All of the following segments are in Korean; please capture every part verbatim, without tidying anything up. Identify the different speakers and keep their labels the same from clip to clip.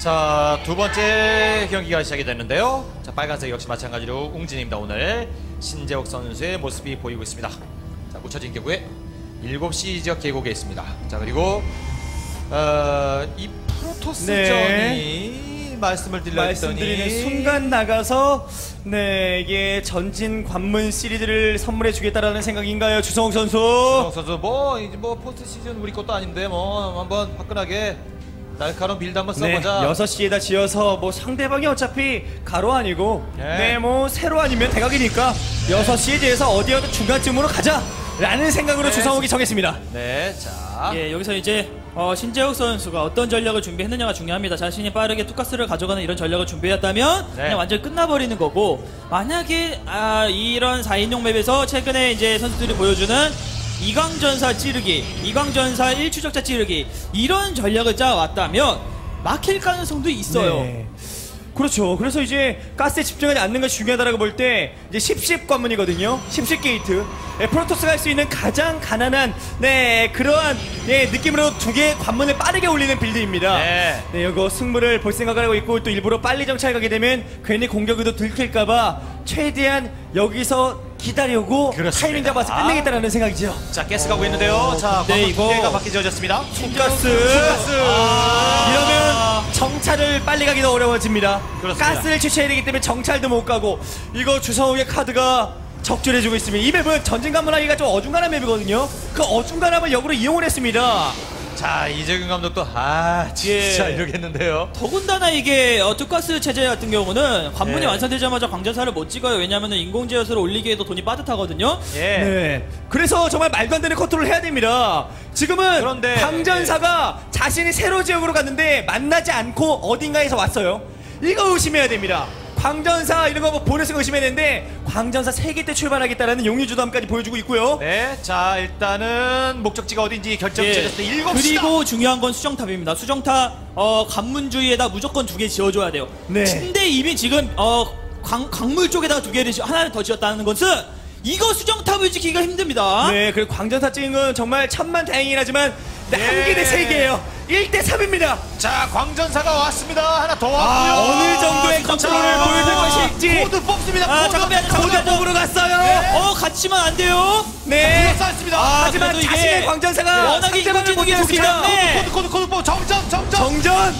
Speaker 1: 자, 두 번째 경기가 시작이 됐는데요. 자, 빨간색 역시 마찬가지로 웅진입니다. 오늘 신재욱 선수의 모습이 보이고 있습니다. 자, 묻혀진 경우에 일곱 시 지역 계곡에 있습니다. 자, 그리고 어, 이 프로토스전이 네. 말씀을 드렸더니
Speaker 2: 말씀드리는 순간 나가서 네 이게 전진 관문 시리즈를 선물해 주겠다라는 생각인가요, 주성욱 선수?
Speaker 1: 주성욱 선수 뭐 이제 뭐 포스트 시즌 우리 것도 아닌데 뭐 한번 화끈하게 날카로운 빌드 한번 써보자.
Speaker 2: 네, 여섯 시에다 지어서 뭐 상대방이 어차피 가로 아니고
Speaker 1: 네,
Speaker 2: 네 뭐 세로 아니면 대각이니까 여섯 시에 대해서 어디 어디 중간쯤으로 가자라는 생각으로
Speaker 1: 네.
Speaker 2: 주성욱이 정했습니다.
Speaker 1: 네, 자.
Speaker 3: 예, 여기서 이제 어, 신재욱 선수가 어떤 전략을 준비했느냐가 중요합니다. 자신이 빠르게 투가스를 가져가는 이런 전략을 준비했다면
Speaker 1: 네.
Speaker 3: 그냥 완전히 끝나버리는 거고, 만약에 아, 이런 사 인용 맵에서 최근에 이제 선수들이 보여주는 이광전사 찌르기, 이광전사 일 추적자 찌르기 이런 전략을 짜왔다면 막힐 가능성도 있어요.
Speaker 2: 네. 그렇죠. 그래서 이제 가스에 집중하지 않는 것이 중요하다고 볼 때 이제 십십 관문이거든요. 십십 게이트. 네, 프로토스가 할 수 있는 가장 가난한 네 그러한 네, 느낌으로 두 개의 관문을 빠르게 올리는 빌드입니다.
Speaker 1: 네.
Speaker 2: 네, 이거 승부를 볼 생각을 하고 있고 또 일부러 빨리 정찰 가게 되면 괜히 공격에도 들킬까봐 최대한 여기서 기다려고
Speaker 1: 그렇습니다.
Speaker 2: 타이밍 잡아서 끝내겠다라는 생각이죠.
Speaker 1: 자, 가스 가고 있는데요. 자,
Speaker 3: 네,
Speaker 1: 광고
Speaker 3: 이거-
Speaker 1: 두 개가 바뀌 지어졌습니다.
Speaker 2: 투가스.
Speaker 1: 투가스. 아.
Speaker 2: 이러면 정찰을 빨리 가기도 어려워집니다.
Speaker 1: 그렇습니다.
Speaker 2: 가스를 취취해야 되기 때문에 정찰도 못 가고 이거 주성욱의 카드가 적절해주고 있습니다. 이 맵은 전진관문하기가 좀 어중간한 맵이거든요. 그 어중간함을 역으로 이용을 했습니다.
Speaker 1: 자, 이재균 감독도 아 진짜
Speaker 3: 예.
Speaker 1: 이러겠는데요.
Speaker 3: 더군다나 이게 어, 투가스 체제 같은 경우는 관문이
Speaker 1: 네.
Speaker 3: 완성되자마자 광전사를 못 찍어요. 왜냐하면 인공지어스를 올리기에도 돈이 빠듯하거든요.
Speaker 1: 예.
Speaker 2: 네. 그래서 정말 말도 안 되는 컨트롤을 해야 됩니다. 지금은
Speaker 1: 그런데-
Speaker 2: 광전사가 자신이 세로 지역으로 갔는데 만나지 않고 어딘가에서 왔어요. 이거 의심해야 됩니다. 광전사 이런 거 보내서 의심해야 되는데 광전사 세 개 때 출발하겠다라는 용의주담까지 보여주고 있고요.
Speaker 1: 네, 자 일단은 목적지가 어딘지 결정이
Speaker 3: 예.
Speaker 1: 되었을 때 일곱 시다.
Speaker 3: 그리고 중요한 건 수정탑입니다. 수정탑 어, 관문주위에다 무조건 두 개 지어줘야 돼요.
Speaker 2: 네.
Speaker 3: 근데 이미 지금 어, 광, 광물 쪽에다가 두 개를 지- 하나를 더 지었다는 것은 이거 수정탑을 지키기가 힘듭니다.
Speaker 2: 네, 그리고 광전사 찍은 건 정말 천만 다행이긴 하지만 네,
Speaker 1: 예.
Speaker 2: 한 개 대 세 개예요. 일 대 삼입니다.
Speaker 1: 자, 광전사가 왔습니다. 하나 더
Speaker 2: 아,
Speaker 1: 왔고요.
Speaker 2: 어느 정도의
Speaker 1: 자,
Speaker 2: 컨트롤을 보여줄 것일지.
Speaker 1: 코드 뽑습니다.
Speaker 3: 아,
Speaker 1: 코드.
Speaker 3: 잠깐만요,
Speaker 2: 코드
Speaker 3: 잠깐만요.
Speaker 2: 뽑으러 갔어요.
Speaker 3: 어, 같이만 안 돼요.
Speaker 2: 네.
Speaker 1: 둘러싸였습니다.
Speaker 3: 아,
Speaker 2: 하지만
Speaker 3: 그래도 이게
Speaker 2: 자신의 광전사가
Speaker 3: 워낙에
Speaker 2: 상대방을
Speaker 3: 이거
Speaker 2: 못
Speaker 3: 찍는 게 좋기
Speaker 2: 때렸습니다.
Speaker 3: 때문에.
Speaker 1: 코드 코드 코드 코드 정전 정전
Speaker 2: 정전.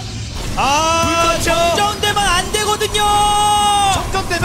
Speaker 3: 아,
Speaker 2: 불꽃죠.
Speaker 3: 정전되면 안 되거든요.
Speaker 1: 정전되면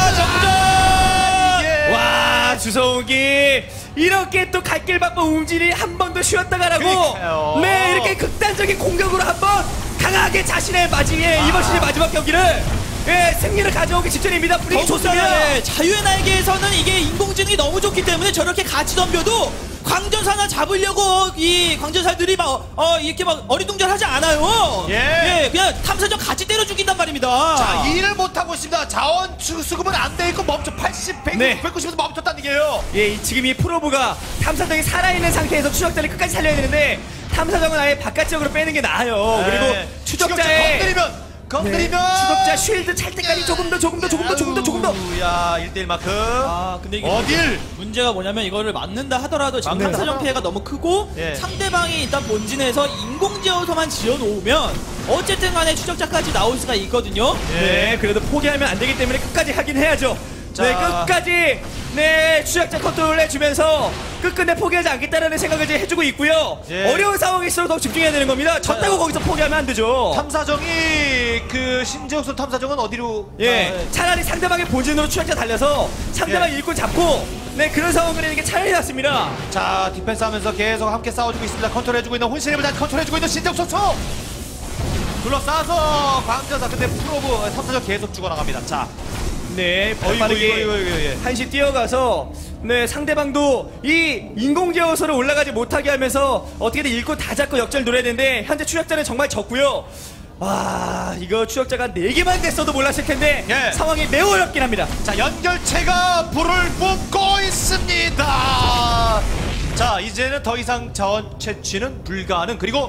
Speaker 3: 아, 정전.
Speaker 1: 예.
Speaker 2: 와, 주성욱이 이렇게 또 갈 길 바쁜 웅진이 한 번 더 쉬었다 가라고.
Speaker 1: 그러니까요.
Speaker 2: 네, 이렇게 극단적인 공격으로 한번 강하게 자신의 마지막에
Speaker 1: 아.
Speaker 2: 이번 시즌 마지막 경기를 예, 승리를 가져오기 직전입니다. 분위기 좋습니다.
Speaker 3: 네, 자유의 날개에서는 이게 인공지능이 너무 좋기 때문에 저렇게 같이 덤벼도 광전사나 잡으려고 이 광전사들이 막 어, 이렇게 막 어리둥절하지 않아요.
Speaker 1: 예.
Speaker 3: 그냥 탐사정 같이 때려 죽인단 말입니다.
Speaker 1: 자, 일을 못 하고 있습니다. 자원 수- 수급은 안 돼 있고 멈춰 팔십, 백,
Speaker 2: 네.
Speaker 1: 백구십에서 멈췄다는 얘기예요.
Speaker 2: 예, 이- 지금 이 프로브가 탐사정이 살아있는 상태에서 추적자를 끝까지 살려야 되는데 탐사정은 아예 바깥 지역으로 빼는 게 나아요.
Speaker 1: 네.
Speaker 2: 그리고 추적자의
Speaker 1: 건드리면 건드리면
Speaker 2: 네, 추적자 쉴드 찰 때까지 조금 더 조금 더 조금 더 조금 더 조금 더.
Speaker 1: 아우, 야, 일 대일 만큼.
Speaker 3: 아, 근데 이게
Speaker 1: 어딜?
Speaker 3: 문제가 뭐냐면 이거를 맞는다 하더라도 지금
Speaker 1: 맞는다
Speaker 3: 탐사정 피해가 너무 크고
Speaker 1: 예.
Speaker 3: 상대방이 일단 본진에서 인공지어서만 지어놓으면 어쨌든 간에 추적자까지 나올 수가 있거든요.
Speaker 2: 네, 그래도 포기하면 안 되기 때문에 끝까지 하긴 해야죠.
Speaker 1: 자.
Speaker 2: 네, 끝까지 네 추적자 컨트롤 해주면서 끝끝내 포기하지 않겠다라는 생각을 이제 해주고 있고요.
Speaker 1: 예.
Speaker 2: 어려운 상황일수록 더 집중해야 되는 겁니다. 졌다고 거기서 포기하면 안 되죠.
Speaker 1: 탐사정이 그 신재욱 선수 탐사정은 어디로?
Speaker 2: 예,
Speaker 1: 아,
Speaker 2: 차라리 상대방의 본진으로 추적자 달려서 상대방
Speaker 1: 예.
Speaker 2: 일꾼 잡고 네 그런 상황을 이게 차라리 낫습니다.
Speaker 1: 자, 디펜스 하면서 계속 함께 싸워주고 있습니다. 컨트롤해주고 있는 혼신의 부자 컨트롤해주고 있는 신재욱 선수. 둘러싸서 광전사. 근데 프로브 탐사정 계속 죽어나갑니다. 자,
Speaker 2: 네,
Speaker 1: 어이구,
Speaker 2: 빠르게
Speaker 1: 이거, 이거, 이거, 이거.
Speaker 2: 한시 뛰어가서 네 상대방도 이 인공제어서로 올라가지 못하게 하면서 어떻게든 일꾼 다 잡고 역전을 노려야 되는데 현재 추적자는 정말 적고요. 와, 이거 추적자가 네 개만 됐어도 몰랐을 텐데
Speaker 1: 예.
Speaker 2: 상황이 매우 어렵긴 합니다.
Speaker 1: 자, 연결체가 불을 뿜고 있습니다. 자, 이제는 더 이상 자원 채취는 불가능. 그리고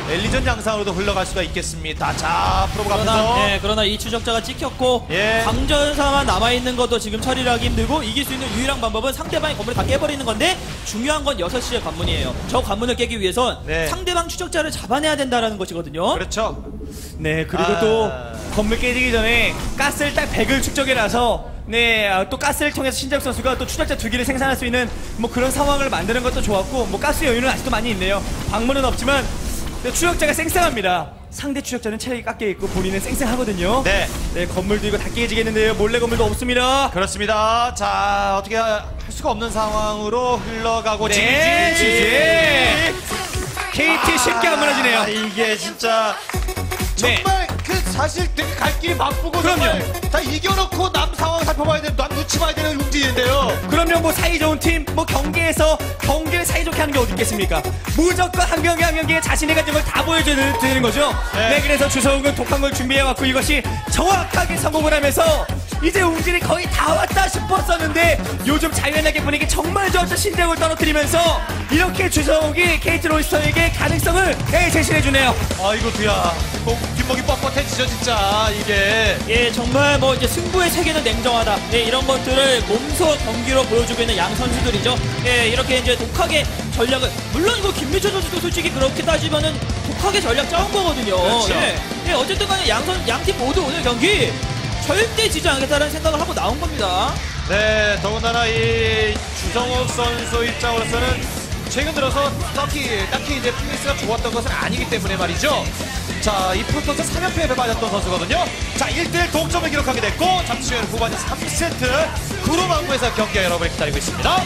Speaker 1: 엘리전 양상으로도 흘러갈 수가 있겠습니다. 자, 프로브가
Speaker 3: 그러나,
Speaker 1: 가면서
Speaker 3: 예, 그러나 이 추적자가 찍혔고
Speaker 1: 예.
Speaker 3: 강전사만 남아있는 것도 지금 처리를 하기 힘들고 이길 수 있는 유일한 방법은 상대방의 건물을 다 깨버리는 건데 중요한 건 여섯 시의 관문이에요. 저 관문을 깨기 위해선
Speaker 1: 네.
Speaker 3: 상대방 추적자를 잡아내야 된다는 것이거든요.
Speaker 1: 그렇죠.
Speaker 2: 네, 그리고
Speaker 1: 아.
Speaker 2: 또 건물 깨지기 전에 가스를 딱 백을 축적해놔서 네, 아, 또 가스를 통해서 신재욱 선수가 또 추적자 두 개를 생산할 수 있는 뭐 그런 상황을 만드는 것도 좋았고 뭐 가스 여유는 아직도 많이 있네요. 광문은 없지만 네, 추적자가 쌩쌩합니다. 상대 추적자는 체력이 깎여 있고 본인은 쌩쌩하거든요.
Speaker 1: 네.
Speaker 2: 네, 건물도 이거 다 깨지겠는데요. 몰래 건물도 없습니다.
Speaker 1: 그렇습니다. 자, 어떻게 할 수가 없는 상황으로 흘러가고
Speaker 2: 네,
Speaker 1: 지지.
Speaker 2: 지지. 케이티 쉽게 안 무너지네요.
Speaker 1: 아, 이게 진짜
Speaker 2: 네.
Speaker 1: 정말 그 사실 되게 갈 길이 바쁘고
Speaker 2: 그럼요.
Speaker 1: 정말 다 이겨놓고 남 상황 살펴봐야 되는, 남 눈치 봐야 되는 움직이는데요.
Speaker 2: 그러면 뭐 사이좋은 팀, 뭐 경기에서 경기를 사이좋게 하는 게 어디 있겠습니까? 무조건 한 경기 한 경기에 자신이 가진 걸 다 보여줘야 되는 거죠.
Speaker 1: 네.
Speaker 2: 네, 그래서 주성욱은 독한 걸 준비해왔고 이것이 정확하게 성공을 하면서 이제 웅진이 거의 다 왔다 싶었었는데 요즘 자유연하게 분위기 정말 좋았죠. 신재욱을 떨어뜨리면서 이렇게 주성욱이 케이티 로이스터에게 가능성을 네, 제시해주네요.
Speaker 1: 아이고, 두야. 목, 뒷목이 뻣뻣해지죠, 진짜. 이게.
Speaker 3: 예, 정말 뭐 이제 승부의 세계는 냉정하다. 예, 이런 것들을 몸소 경기로 보여주고 있는 양 선수들이죠. 예, 이렇게 이제 독하게 전략을 물론 이거 김민철 선수도 솔직히 그렇게 따지면은 독하게 전략 짜온 거거든요.
Speaker 1: 그렇죠.
Speaker 3: 예, 예, 어쨌든 간에 양선 양팀 모두 오늘 경기 절대 지지 않겠다는 생각을 하고 나온 겁니다.
Speaker 1: 네, 더군다나 이 주성욱 선수 입장으로서는 최근 들어서 딱히, 딱히 이제 플레이스가 좋았던 것은 아니기 때문에 말이죠. 자, 이 프로토스 삼 연패에 빠졌던 선수거든요. 자, 일 대 일 동점을 기록하게 됐고, 잠시 후에 후반전 삼 세트 구로망구에서 경기가 여러분을 기다리고 있습니다.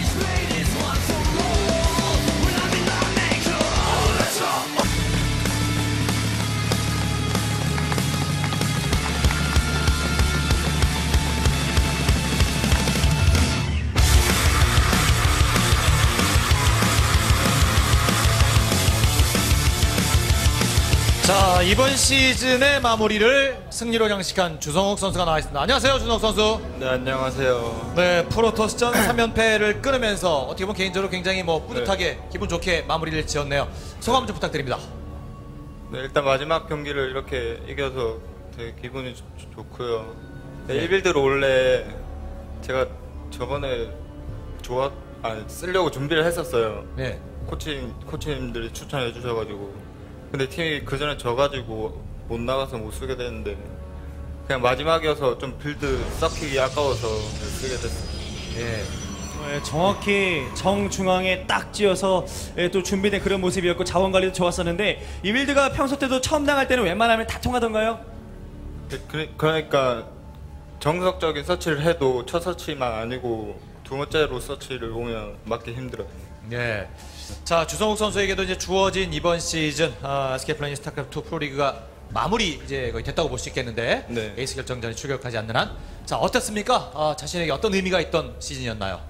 Speaker 1: 자, 이번 시즌의 마무리를 승리로 장식한 주성욱 선수가 나와 있습니다. 안녕하세요, 주성욱 선수.
Speaker 4: 네, 안녕하세요.
Speaker 1: 네, 프로토스전 삼 연패를 끊으면서 어떻게 보면 개인적으로 굉장히 뭐 뿌듯하게 기분 좋게 마무리를 지었네요. 소감 좀 부탁드립니다.
Speaker 4: 네, 일단 마지막 경기를 이렇게 이겨서 되게 기분이 좋, 좋고요. 네,
Speaker 1: 네.
Speaker 4: 일 빌드로 원래 제가 저번에 좋아, 아, 쓰려고 준비를 했었어요.
Speaker 1: 네.
Speaker 4: 코치, 코치님들이 추천해 주셔가지고. 근데 팀이 그 전에 져가지고 못 나가서 못 쓰게 됐는데 그냥 마지막이어서 좀 빌드 썩히기 아까워서 쓰게 됐어요.
Speaker 1: 예.
Speaker 2: 네, 정확히 정중앙에 딱 찧어서 예, 또 준비된 그런 모습이었고 자원 관리도 좋았었는데 이 빌드가 평소 때도 처음 당할 때는 웬만하면 다 통하던가요?
Speaker 4: 그, 그- 그러니까 정석적인 서치를 해도 첫 서치만 아니고 두 번째로 서치를 오면 맞기 힘들어요.
Speaker 1: 예. 자, 주성욱 선수에게도 이제 주어진 이번 시즌 아, 에스케이플래닛 스타크래프트 프로리그가 마무리 이제 거의 됐다고 볼 수 있겠는데
Speaker 4: 네.
Speaker 1: 에이스 결정전에 출격하지 않는 한, 자, 어떻습니까? 아, 자신에게 어떤 의미가 있던 시즌이었나요?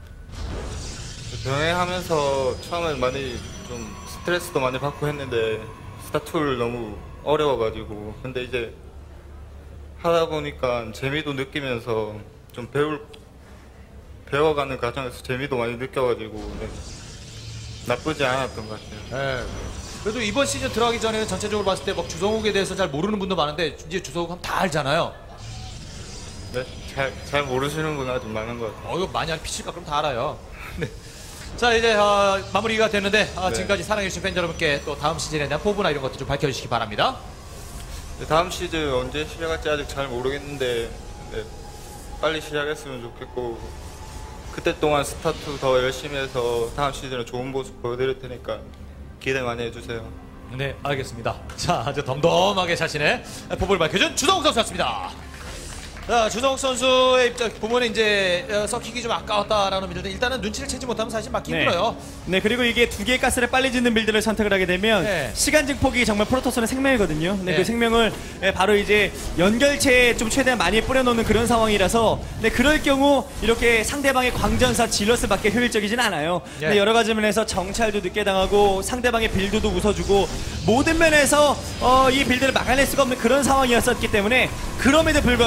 Speaker 4: 병행하면서 처음엔 많이 좀 스트레스도 많이 받고 했는데 스타툴 너무 어려워가지고 근데 이제 하다 보니까 재미도 느끼면서 좀 배울 배워가는 과정에서 재미도 많이 느껴가지고 네. 나쁘지 않았던 것 같아요.
Speaker 1: 예. 그래도 이번 시즌 들어가기 전에는 전체적으로 봤을 때 막 주성욱에 대해서 잘 모르는 분도 많은데 이제 주성욱 하면 다 알잖아요.
Speaker 4: 네, 잘, 잘 모르시는 분 아직 많은 것 같아요.
Speaker 1: 어, 이거 많이 알 피칠까? 그럼 다 알아요. 네. 자, 이제 어, 마무리가 됐는데 아,
Speaker 4: 네.
Speaker 1: 지금까지 사랑해주신 팬 여러분께 또 다음 시즌에 대한 포부나 이런 것들 좀 밝혀주시기 바랍니다.
Speaker 4: 네, 다음 시즌 언제 시작할지 아직 잘 모르겠는데 네, 빨리 시작했으면 좋겠고 그때 동안 스타트 더 열심히 해서 다음 시즌에 좋은 모습 보여드릴 테니까 기대 많이 해주세요.
Speaker 1: 네, 알겠습니다. 자, 아주 덤덤하게 자신의 포부를 밝혀준 주성욱 선수였습니다. 자, 주성욱 선수의 입장 보면은 이제 어, 썩히기 좀 아까웠다라는 빌드는 일단은 눈치를 채지 못하면 사실 막기
Speaker 2: 네.
Speaker 1: 힘들어요.
Speaker 2: 네, 그리고 이게 두 개의 가스를 빨리 짓는 빌드를 선택을 하게 되면
Speaker 1: 네.
Speaker 2: 시간 증폭이 정말 프로토스는 생명이거든요. 네,
Speaker 1: 네.
Speaker 2: 그 생명을 예, 바로 이제 연결체에 좀 최대한 많이 뿌려놓는 그런 상황이라서 네, 그럴 경우 이렇게 상대방의 광전사 질러스밖에 효율적이진 않아요.
Speaker 1: 네.
Speaker 2: 네, 여러 가지 면에서 정찰도 늦게 당하고 상대방의 빌드도 웃어주고 모든 면에서 어, 이 빌드를 막아낼 수가 없는 그런 상황이었었기 때문에 그럼에도 불구하고 사실 레더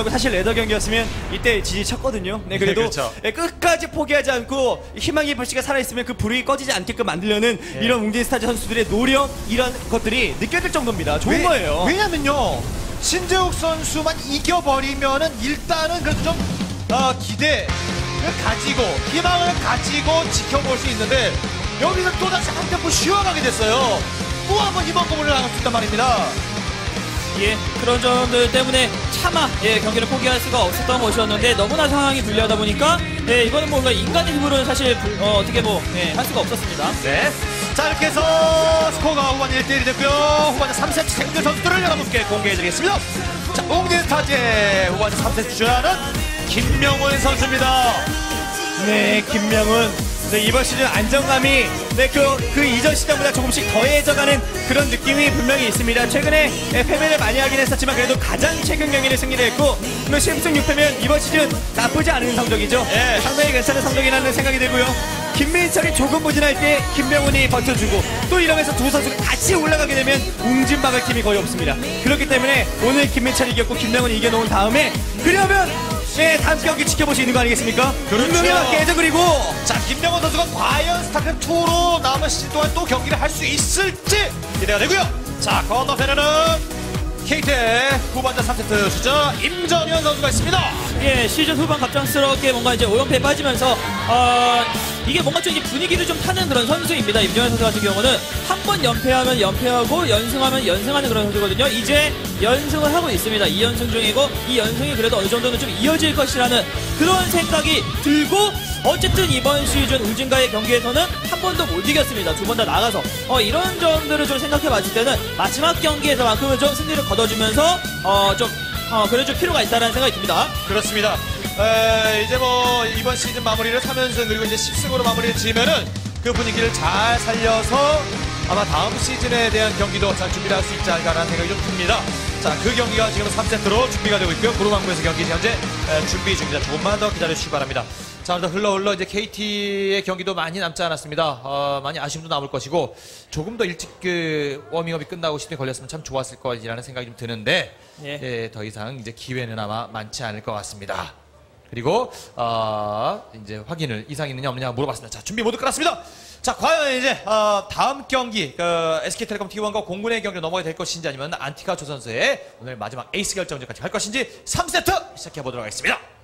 Speaker 2: 레더 경기였으면 이때 지지쳤거든요. 네, 그래도
Speaker 1: 네, 그렇죠.
Speaker 2: 예, 끝까지 포기하지 않고 희망의 불씨가 살아있으면 그 불이 꺼지지 않게끔 만들려는
Speaker 1: 예.
Speaker 2: 이런 웅진 스타즈 선수들의 노력, 이런 것들이 느껴질 정도입니다. 좋은
Speaker 1: 왜-
Speaker 2: 거예요.
Speaker 1: 왜냐면요, 신재욱 선수만 이겨버리면은 일단은 그래도 좀 어, 기대를 가지고 희망을 가지고 지켜볼 수 있는데 여기서 또다시 한 템포 쉬어가게 됐어요. 또 한 번 이번 거문을 나갈 수 있단 말입니다.
Speaker 3: 예, 그런 점들 때문에 차마 예, 경기를 포기할 수가 없었던 것이었는데 너무나 상황이 불리하다 보니까 예, 이거는 뭔가 인간의 힘으로는 사실 불- 어, 어떻게 뭐 예, 할 수가 없었습니다.
Speaker 1: 네. 자, 이렇게 해서 스코어가 후반 일 대 일이 됐고요. 후반전 삼 세트 생존 선수들을 여러분께 공개해드리겠습니다. 자, 웅진 스타즈의 후반전 삼 세트 주자는 김명훈 선수입니다.
Speaker 2: 네, 김명훈. 네, 이번 시즌 안정감이 네, 그, 그 이전 시즌보다 조금씩 더해져가는 그런 느낌이 분명히 있습니다. 최근에 예, 패배를 많이 하긴 했었지만 그래도 가장 최근 경기를 승리를 했고 뭐 십 승 육 패면 이번 시즌 나쁘지 않은 성적이죠.
Speaker 1: 예.
Speaker 2: 상당히 괜찮은 성적이라는 생각이 들고요. 김민철이 조금 부진할 때 김명훈이 버텨주고 또 이러면서 두 선수가 같이 올라가게 되면 웅진박을 팀이 거의 없습니다. 그렇기 때문에 오늘 김민철이 이겼고 김명훈이 이겨놓은 다음에 그러면 네, 다음 경기 지켜볼 수 있는 거 아니겠습니까?
Speaker 1: 그렇죠.
Speaker 2: 운명에 맞게 해서 그리고
Speaker 1: 자, 김명훈 선수가 과연 스타크래프트로 남은 시즌 동안 또 경기를 할 수 있을지 기대가 되고요. 자, 건너편에는 케이티의 후반전 삼 세트 주자 임정현 선수가 있습니다.
Speaker 3: 예, 시즌 후반 갑작스럽게 뭔가 이제 오 연패에 빠지면서 어, 이게 뭔가 좀 이제 분위기를 좀 타는 그런 선수입니다. 임정현 선수 같은 경우는 한 번 연패하면 연패하고 연승하면 연승하는 그런 선수거든요. 이제 연승을 하고 있습니다. 이 연승 중이고 이 연승이 그래도 어느 정도는 좀 이어질 것이라는 그런 생각이 들고 어쨌든 이번 시즌 웅진과의 경기에서는 한 번도 못 이겼습니다. 두 번 다 나가서 어, 이런 점들을 좀 생각해 봤을 때는 마지막 경기에서만큼은 좀 승리를 거둬주면서 어, 좀 어, 그래줄 필요가 있다는 생각이 듭니다.
Speaker 1: 그렇습니다. 에, 이제 뭐 이번 시즌 마무리를 삼 연승 그리고 이제 십 승으로 마무리를 지으면은 그 분위기를 잘 살려서 아마 다음 시즌에 대한 경기도 잘 준비를 할 수 있지 않을까라는 생각이 좀 듭니다. 자, 그 경기가 지금 삼 세트로 준비가 되고 있고요. 구로망구에서 경기 현재 에, 준비 중입니다. 조금만 더 기다려주시기 바랍니다. 자, 오늘 흘러 흘러 이제 케이티의 경기도 많이 남지 않았습니다. 어, 많이 아쉬움도 남을 것이고 조금 더 일찍 그 워밍업이 끝나고 시즌이 걸렸으면 참 좋았을 것이라는 생각이 좀 드는데
Speaker 3: 예.
Speaker 1: 예, 더 이상 이제 기회는 아마 많지 않을 것 같습니다. 그리고 어, 이제 확인을 이상 있느냐 없느냐 물어봤습니다. 자, 준비 모두 끝났습니다. 자, 과연 이제 어, 다음 경기 그 에스케이텔레콤 티원과 공군의 경기로 넘어가야 될 것인지 아니면 안티카 조 선수의 오늘 마지막 에이스 결정전까지 갈 것인지 삼 세트 시작해 보도록 하겠습니다.